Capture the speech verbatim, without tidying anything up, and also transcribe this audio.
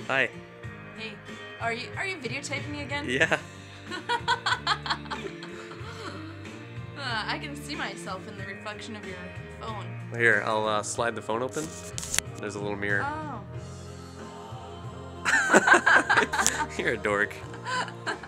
Hi. Hey, are you are you videotaping me again? Yeah. uh, I can see myself in the reflection of your phone. Here, I'll uh, slide the phone open. There's a little mirror. Oh. You're a dork.